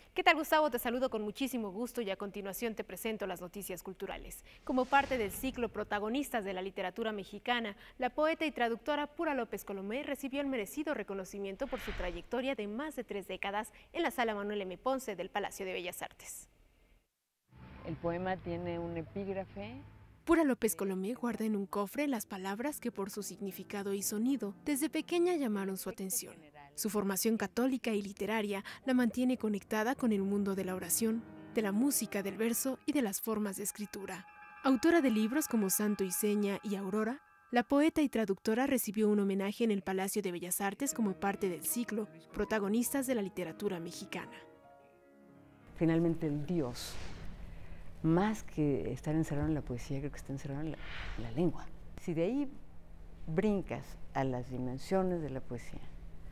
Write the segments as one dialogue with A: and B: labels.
A: ¿Qué tal, Gustavo? Te saludo con muchísimo gusto y a continuación te presento las noticias culturales. Como parte del ciclo Protagonistas de la Literatura Mexicana, la poeta y traductora Pura López Colomé recibió el merecido reconocimiento por su trayectoria de más de 3 décadas en la Sala Manuel M. Ponce del Palacio de Bellas Artes.
B: El poema tiene un epígrafe.
A: Pura López Colomé guarda en un cofre las palabras que por su significado y sonido desde pequeña llamaron su atención. Su formación católica y literaria la mantiene conectada con el mundo de la oración, de la música, del verso y de las formas de escritura. Autora de libros como Santo y Seña y Aurora, la poeta y traductora recibió un homenaje en el Palacio de Bellas Artes como parte del ciclo Protagonistas de la Literatura Mexicana.
B: Finalmente el Dios, más que estar encerrado en la poesía, creo que está encerrado en la lengua. Si de ahí brincas a las dimensiones de la poesía,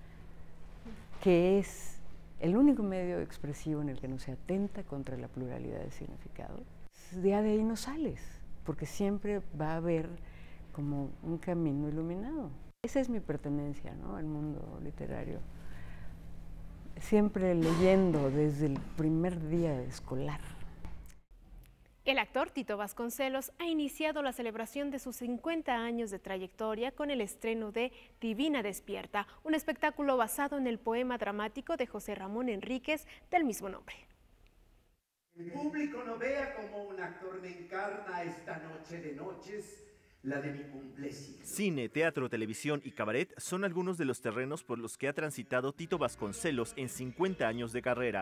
B: que es el único medio expresivo en el que no se atenta contra la pluralidad de significados, de ahí no sales, porque siempre va a haber como un camino iluminado. Esa es mi pertenencia, ¿no?, al mundo literario. Siempre leyendo desde el primer día escolar.
A: El actor Tito Vasconcelos ha iniciado la celebración de sus 50 años de trayectoria con el estreno de Divina Despierta, un espectáculo basado en el poema dramático de José Ramón Enríquez del mismo nombre.
C: El público no vea como un actor me encarna esta noche de noches, la de mi cumpleaños.
D: Cine, teatro, televisión y cabaret son algunos de los terrenos por los que ha transitado Tito Vasconcelos en 50 años de carrera.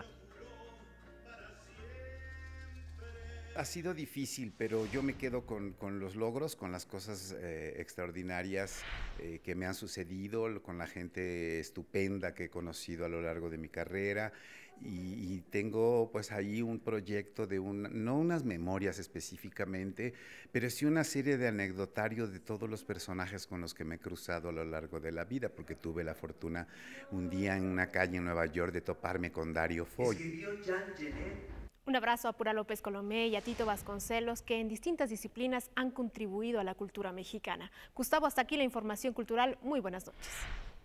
E: Ha sido difícil, pero yo me quedo con los logros, con las cosas extraordinarias que me han sucedido, con la gente estupenda que he conocido a lo largo de mi carrera, y tengo pues ahí un proyecto de no unas memorias específicamente, pero sí una serie de anecdotarios de todos los personajes con los que me he cruzado a lo largo de la vida, porque tuve la fortuna un día en una calle en Nueva York de toparme con Dario Fo.
A: Un abrazo a Pura López Colomé y a Tito Vasconcelos, que en distintas disciplinas han contribuido a la cultura mexicana. Gustavo, hasta aquí la información cultural. Muy buenas noches.